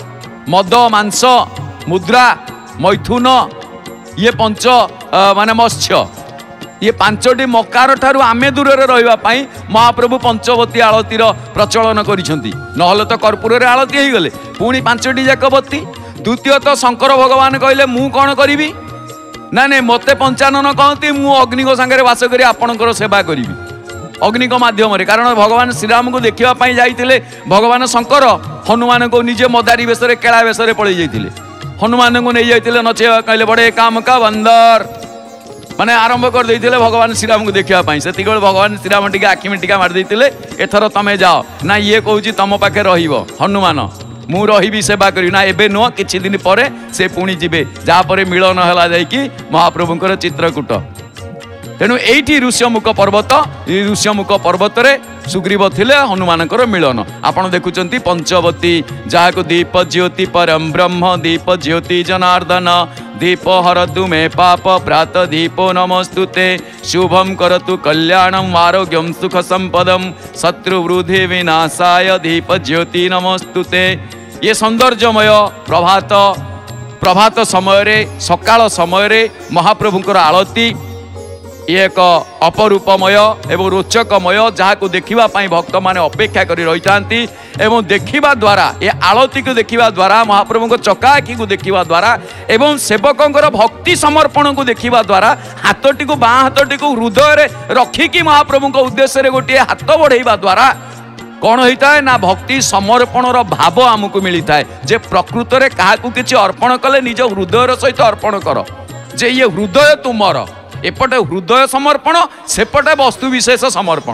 मद मांस मुद्रा मैथुन ये पंच माने मत्स्य ये पांचटी मकार ठारू आमे दूर रे रहिबा पई महाप्रभु पंचवती आलतीर प्रचलन करिसेंती नहले तो कर्पूर रे आलती हे गले पुणी पांचटी जाक बत्ती द्वितीय तो शंकर भगवान कहले मु कौन करी ना नहीं मते पंचानन कहती मु अग्नि को सांगे वास करी आपणकर सेवा करी अग्नि को माध्यम रे कारण भगवान श्रीराम को देखा जाइए भगवान शंकर हनुमान को निजे मदारी बेश केला बेश पड़े जाइए हनुमान को नहीं जाइए नचे कहले बड़े काम का बंदर माने आरंभ कर देते भगवान श्रीराम को देखापी से भगवान श्रीराम टी आखि मिटिका मारी एथर तमें जाओ ना ये कहूँ तुम पाखे रनुमान मु रही सेवा करी ना एबे नुह किछि दिन पर से पुणी जीवे जहाँपर मिलन है जाकि महाप्रभुंकर चित्रकूट तेणु एठी ऋष्यमुख पर्वत ऋष्यमुख पर्वत रे सुग्रीव थिले हनुमानकर मिलन आपण देखुचंती पंचवती जहाँ दीप ज्योति परम ब्रह्म दीप ज्योति जनार्दन दीप हरतु मे पाप प्रात दीपो नमस्तुते शुभम करतु कल्याणम आरोग्यम सुख संपदम शत्रुवृद्धि विनाशाय दीप ज्योति नमस्तुते। ये सौंदर्यमय प्रभात प्रभात समय रे सकाळ समय रे महाप्रभुंकर आलती ये एक अपरूपमय एवं रोचकमय जहाँ को देखा भक्त माने अपेक्षा करी रही थांती एवं देखिबा द्वारा ये आलती को देखिबा द्वारा महाप्रभु को चकाआखि को देखिबा द्वारा एवं सेवकों भक्ति समर्पण को देखिबा द्वारा हाथटी को बाँ हाथटी को हृदय रे रखिकी महाप्रभु को उद्देश्य गोटे हाथ बढ़ाइबा द्वारा कौन होता है ना भक्ति समर्पण भाव आमको मिलता है जे प्रकृत में क्या किसी अर्पण कले निज हृदय सहित अर्पण कर जे ये हृदय तुमर एपटे हृदय समर्पण सेपटे वस्तु विशेष समर्पण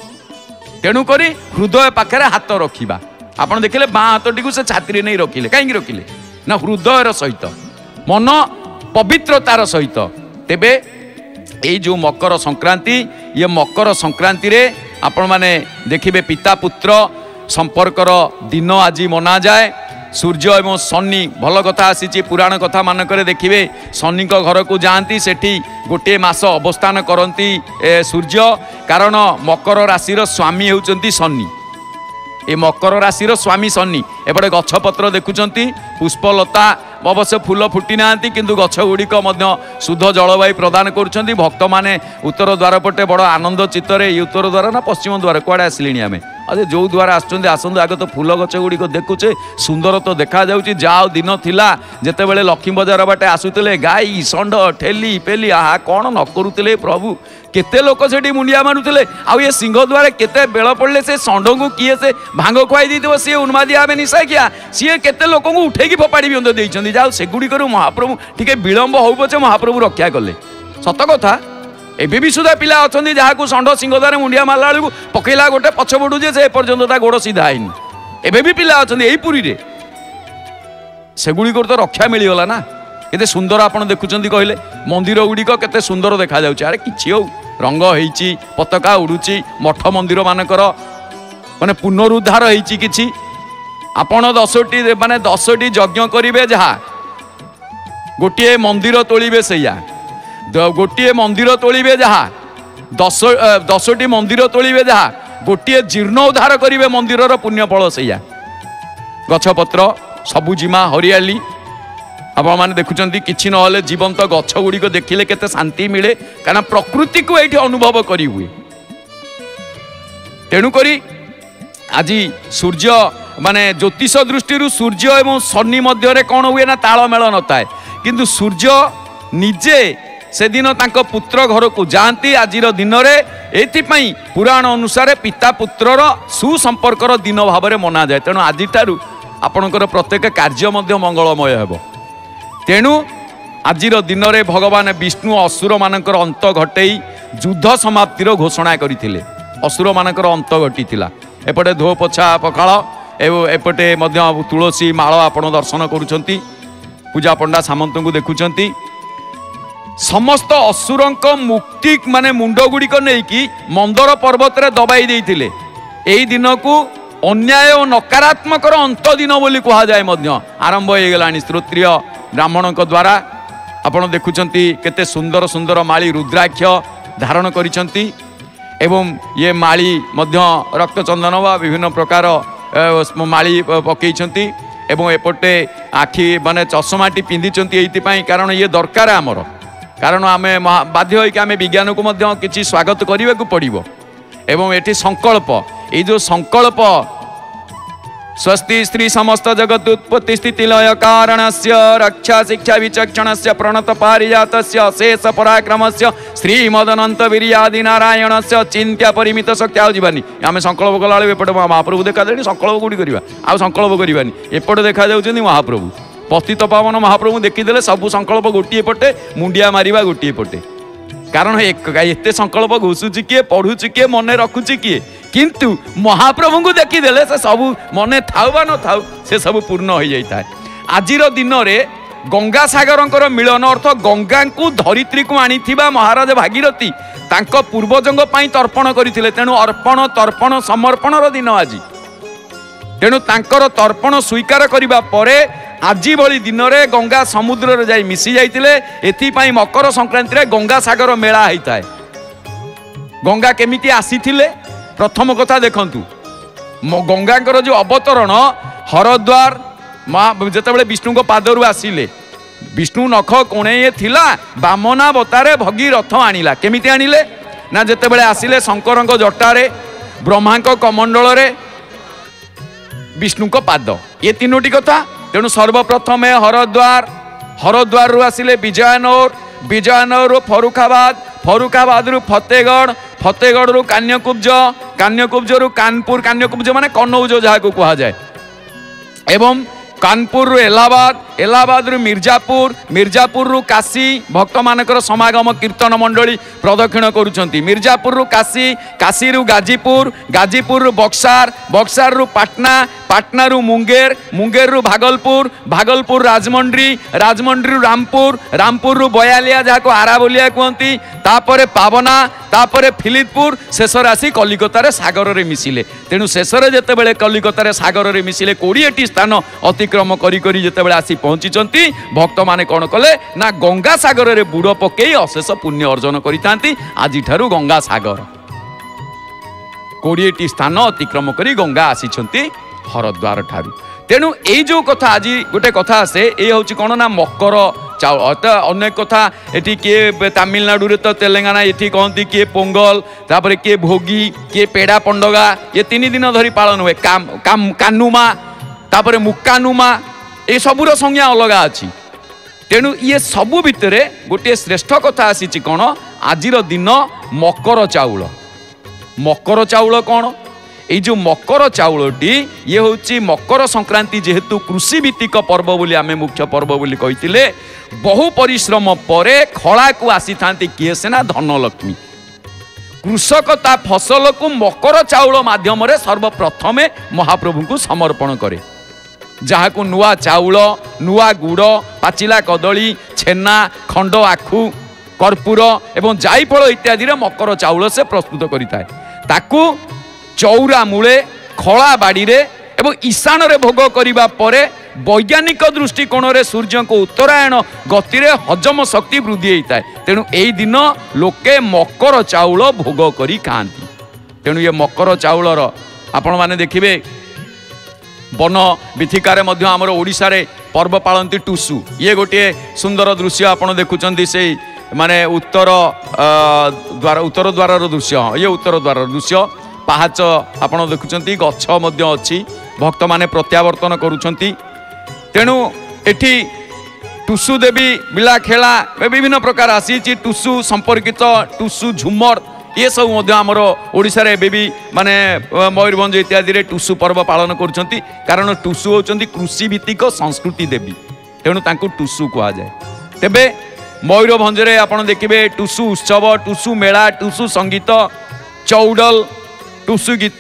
तेणुक हृदय पाखे हाथ रखा आपड़ देखिले बाँ हाथटी से छाती नहीं रखिले कहीं रखिले ना हृदय सहित मन पवित्रतार सहित तेबे ये जो मकर संक्रांति ये मकर संक्रांति रे आपण माने देखिबे पिता पुत्र संपर्कर दिन आज मना जाए सूर्य एवं शनि भल कथा आसी पुराण कथा मानक देखिए शनि घर को जाती सेठी गोटे मास अवस्थान करती सूर्य कारण मकर राशि स्वामी होउचंती शनि ए मकर राशि स्वामी शनि एपटे गछपत्र देखुंट पुष्पलता अवश्य फूल फुटी ना किंतु गछ गुड़िक शुद्ध जलवायु प्रदान करुँच भक्त मैंने उत्तर द्वार पटे बड़ आनंद चित्तरे उत्तर द्वार ना पश्चिम द्वार कुआड़े आसिले आम अरे जो द्वार आसतु आगे तो फूल गछ गुड़िक देखुचे सुंदर तो देखा जाओ दिन थिला जेते बेले लक्ष्मी बजार बाटे आसुते गाई षंढ ठेली पेली आहा कौन न करुले प्रभु केते लोक से मुंडिया मारुले आउ ये सिंह द्वार केते बेल पड़े से षंढ को किए से भांग खुआई दी सी उन्मादिया आमे निशा किया सी केते लोक को उठेकी फोपाड़ी भी देते जाओ सेगुड़ी महाप्रभु टिके विलंब हो पचे महाप्रभु रक्षा कले सत कथा एबे भी सुधा पिला अच्छा जहाँ षंढ सिंह द्वारा मुंडिया मारला बेलू पकईला गोटे पछपटू जे एपर्यंत गोड़ सीधा है एबे भी पिला अच्छा यही पुरी रे सेगुड़ी तो रक्षा मिलगला ना केते सुंदर आप देखुं कहले मंदिर गुड़िक केते सुंदर देखा जाउछि अरे किछि हो रंग होइछि पताका उड़ुछि मठ मंदिर मानकर माने पुनरुद्धार होइछि किछि आपण 10टी माने 10टी यज्ञ करिवे जहा गोटे मंदिर तोलिबे सैया गोटे मंदिर तोलिबे जहा 10टी मंदिर तोलिबे जहा गोटे जीर्णोद्धार करिवे मंदिरर पुण्य फल सैया गछपत्र सबुजिमा हरियाली आपण मैंने देखुं कि ना जीवंत गछ गुड़िक देखिले केते शांति मिले कारण प्रकृति को ये अनुभव करी हुए तेणुक आज सूर्य माने ज्योतिष दृष्टि सूर्य एवं शनि मध्य कौन हुए ना तालमेल नए किंतु सूर्य निजे से दिन तांको पुत्र घर को जाती आज दिन में एथिपाई पुराण अनुसार पिता पुत्रर सुसंपर्कर दिन भाव में मना जाए तेणु आज आपणकर प्रत्येक कार्य मंगलमय हेब तेणु आज दिन में भगवान विष्णु असुर मानकर अंत घटई युद्ध समाप्तिर घोषणा करथिले असुर मानकर अंत घटी एपटे धो पोछा पखाल एपटे तुलसी माल आपण दर्शन करुछंती पूजा पंडा सामंत को देखुछंती समस्त असुरंक मुक्ति माने मुंड गुड़िक नहीं मंदर पर्वत रे दबाई देइथिले एई दिन को अन्याय और नकारात्मक अंत दिन बोली कहा जाए आरंभ हो गलानी श्रोत्रिय ब्राह्मण द्वारा आपण देखुचंती केते सुंदर सुंदर माली रुद्राक्ष धारण करिसंती एवं ये माली मध्य रक्तचंदन वा विभिन्न प्रकार माली पकईछंती एवं एपटे आखि माने चश्माटी पिंधिचंती एइतिपाई कारण ये दरकार आमर कारण आमे बाध्य होइके आमे विज्ञान को मध्य किछि स्वागत करिवे को पड़िबो एवं एठी संकल्प ये जो संकल्प स्वस्ति स्त्री समस्त जगत उत्पत्ति स्थिति लय कारणस्य रक्षा शिक्षा विचक्षणस्य प्रणत पारिजातस्य शेष पराक्रमस्य श्रीमदनंत वीर्यादि नारायणस्य चिंत्या परिमित शक्ति आउ जीवानी आम संकल्प कला एपटे महाप्रभु देखा जाए संकल्प कौटी करवा आउ संकल्प करवानी एपटे देखा जाउछन्ति महाप्रभु पतित पावन महाप्रभु देखीदेले सबू संकल्प गोटे पटे मुंडिया मारिबा गोटे पटे कारण एते संकल्प घुसुची किए पढ़ुची किए मन रखुची किए किंतु महाप्रभु को देखीदेले से सब मन थाउ बा न थाउ से सब पूर्ण हो जाता है आजिर दिन में गंगा सागर मिलन अर्थ गंगा को धरित्री को आनी महाराज भागीरथी तांको पूर्वजंग पई तर्पण करथिले तेणु अर्पण तर्पण समर्पण दिन आज तेणु तांकर तर्पण स्वीकार करिबा परे आज भली दिन में गंगा समुद्र रे जाई मिसी जाइतिले एथिपाई मकर संक्रांति रे गंगा सागर मेला होता है गंगा केमिति आसीथिले प्रथम कथा देखंतु गंगाकर जो अवतरण हरद्वार जेतेबेले विष्णु को पादरु आसिले विष्णु नख कोणे थिला बामना बतारे भगीरथ आनिला केमिति आनिले ना जेतेबेले आसिले शंकर जटारे ब्रह्मा कमंडल रे विष्णु को पाद ये तीनोटी कथा तेणु सर्वप्रथम हरद्वार हरद्वार रु आसिले विजयनौर विजयनौर रु फरुखाबाद फरुखाबाद रु फतेगढ़ फतेगढ़ रु कान्यकुब्ज कान्यकुब्ज रु कानपुर कान्यकुब्ज माने कनौज जहाँ को कहा जाए एवं कानपुर रु इलाहाबाद इलाहाबाद रु मिर्जापुर मिर्जापुर रु काशी भक्त मानकर समागम कीर्तन मंडली प्रदक्षिण करुछंती मिर्जापुर रु काशी काशी रु गाजीपुर गाजीपुर रु बक्सार बक्सार रु पाटना पाटना रु मुंगेर मुंगेर रु भागलपुर भागलपुर राजमंड्री राजमंड्री रु रामपुर रामपुर रु बयालिया जहाँ को आरा बोलिया कहती तापरे पावना तापरे फिलिपपुर शेषर आसी कलिकतार सागर रे मिसिले तेणु शेषर जेतेबेले कलिकतार सागर रे मिसिले 20टी स्थान अतिक्रम करी करी जेतेबेले आसी पहुंचीचंती भक्त माने कोन कले ना गंगा सागर रे बुड़ पकेई अशेष पुण्य अर्जन करितांती आजि ठारू गंगा सागर 20टी स्थान अतिक्रम करी गंगा आसीचंती हरद्वार ठारू तेणु यही जो कथा आज गोटे कथा आसे ये हूँ कौन ना मकर चाउल अनेक कथा ये किए तमिलनाडु रे तो तेलंगाना ये कहती किए पोंगल तापर किए भोगी किए पेड़ा पंडगा ये 3 दिन धरी पालन हुए कानुमा तापर मुकानुमा ये सबूर संज्ञा अलग अच्छी तेणु ये सबू भितर गोटे श्रेष्ठ कथा आसी कौन आज दिन मकर चाउल कौन ये जो मकर चाउलटी ये हूँ मकर संक्रांति जेहेतु कृषि भित्तिक पर्व बोली आमे मुख्य पर्व बोली कहिथिले बहु परिश्रम परे खला को आसी थांती किए सेना धनलक्ष्मी कृषक ता फसल को मकर चाउल माध्यम रे सर्वप्रथम महाप्रभु को समर्पण करे जहाँ को नुआ चाउल नुआ गुड़ पाचिला कदली छेना खंड आखु कर्पूर एवं जायफल इत्यादि मकर चाउल से प्रस्तुत करिता है ताकू चौरा मूले खला बाड़ी रे एवं ईशान रे भोग करिबा परे वैज्ञानिक दृष्टिकोण रे सूर्य को उत्तरायण गति रे हजम शक्ति वृद्धि होता है तेणु यही दिन लोके मकर चाउल भोग करी खाती तेणु ये मकर चाउलर आपण माने देखिबे वन विथिकार मध्य आमर ओडिशा रे पर्व पालती टुसु ये गोटे सुंदर दृश्य आपण देखुचंती से माने उत्तर द्वार दृश्य ये उत्तर द्वार दृश्य पहाच आपण देखुचंती गछ मध्य अछि भक्त माने प्रत्यावर्तन करूचंती तेणु एठी टुसु देवी बिला खेला विभिन्न प्रकार आसी टुसु संपर्कित टुसु झुमर ये सब मध्य आमर ओडिशा रे बेबी माने मयूरभंज इत्यादि रे टुसु पर्व पालन करूचंती कारण टुसु होचंती कृषि भित्तिक संस्कृति देवी तेणु तांको टुसु कहा जाए तेबे मयूरभंज रे आपण देखिबे टुसु उत्सव टुसु मेला टुसु संगीत चौडल टुसु गीत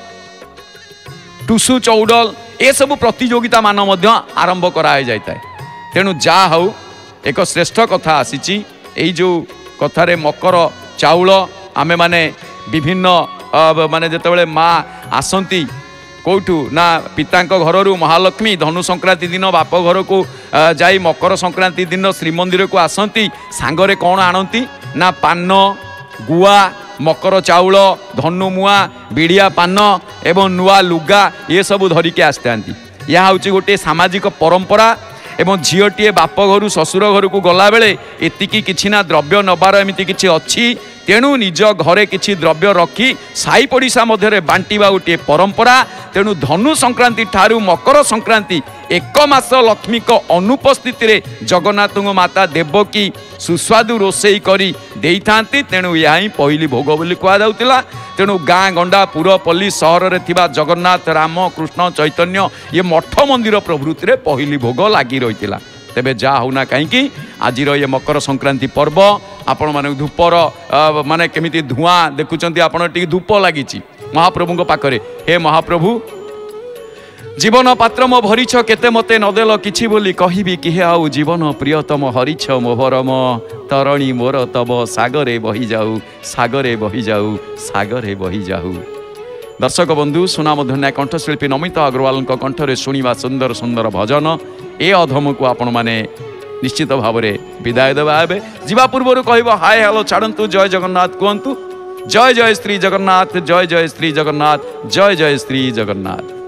टुसु चौडल ये सब प्रतियोगिता मान आरंभ कराई जाए तेणु जा हऊ एक श्रेष्ठ कथा आसी जो कथारे मकर चाउल आमे माने विभिन्न माने जेतेबेले माँ आसंती कौटू ना पिता घर महालक्ष्मी धनु संक्रांति दिन बाप घर को जाई मकर संक्रांति दिन श्रीमंदिर को आसंती सांगरे कौन आणती ना पान गुआ मकर चाउल धनु मुआ बिड़िया पान एवं नुआ लुगा ये सब धरिकी आसता यह हूँ गोटे सामाजिक परंपरा एवं झीटीए बाप घर ससुर घर को गला बेले एतिकी किछि ना द्रव्य नबार एमती किछि अच्छी तेणु निज घरे किछि द्रव्य रखी साई पड़िशा मध्य बांटिबा गोटे परंपरा तेणु धनु संक्रांति ठारू मकर संक्रांति एक मास लक्ष्मी को अनुपस्थिति रे जगन्नाथ माता देवकी सुस्वादु रोषेई करी देई थांती तेणु यह ही पहली भोग बोली कहा जाउतिला तेणु गाँ गंडा पुरपल्ली सहर रे थिबा जगन्नाथ राम कृष्ण चैतन्य ये मठ मंदिर प्रभृति रे पहली भोग लागी रहितिला तेबे जा होना कहीं आज ये मकर संक्रांति पर्व आपण माने धूपर माने केमिति धुआं देखुचंती आपण टी धूप लागी महाप्रभु पाखरे हे महाप्रभु जीवन पात्र मो भरीछ केते मते नदेल किछि बोली कहिबी कि आउ जीवन प्रियतम हरिछ मो भरम तरणी मोर तब सागरे बही जाऊ सागरे बही जाऊ सागरे बही जाऊ। दर्शक बंधु सुनामधन्या कंठशिल्पी नमिता अग्रवाल कंठरे शुणा सुंदर सुंदर भजन ए अधम को आपण माने निश्चित भाव में विदाय देवा एबे जीवा पूर्व कहब हाय हेलो छाड़ू जय जगन्नाथ कहतु जय जय श्री जगन्नाथ जय जय श्री जगन्नाथ जय जय श्री जगन्नाथ।